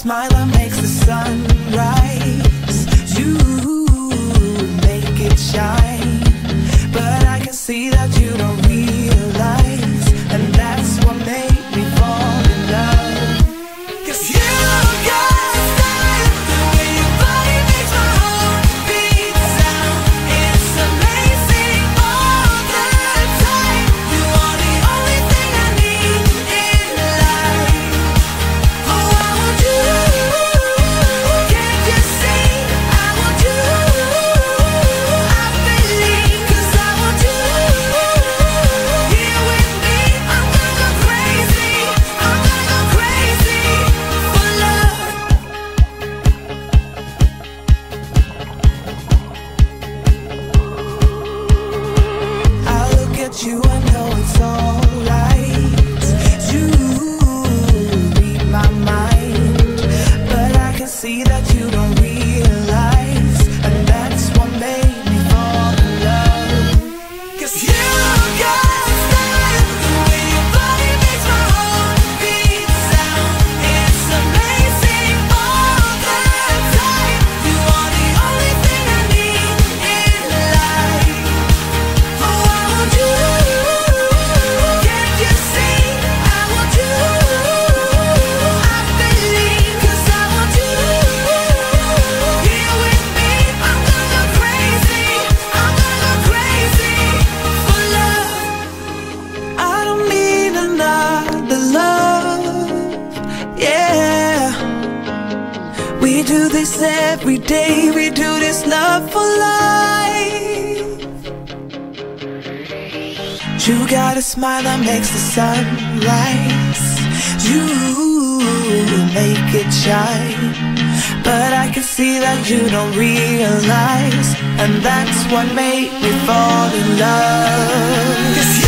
smile that makes the sun rise. You make it shine, but I can see that you don't realize, and that's what made me fall in love. 'Cause you got style, the way your body makes my heart beat sound. It's amazing all the time. You are the only thing I need in life. Oh, I want you. Can't you see? I want you. I believe, 'cause I want you. Here with me, I'm gonna go crazy. I'm gonna go crazy for love. I look at you, I know it's alright. You read my mind, but I can see that you don't realize, and that's what made me fall in love. 'Cause you got style, the way your body makes my heart beat sound. It's amazing all the time. You are the only thing I need in life. Oh, I want you. Can't you see? I want you. I believe, 'cause I want you. Here with me, I'm gonna go crazy. I'm gonna go crazy for love. I don't need another love. Yeah, we do this every day. We do this love for life. You got a smile that makes the sun rise. You make it shine, but I can see that you don't realize, and that's what made me fall in love. 'Cause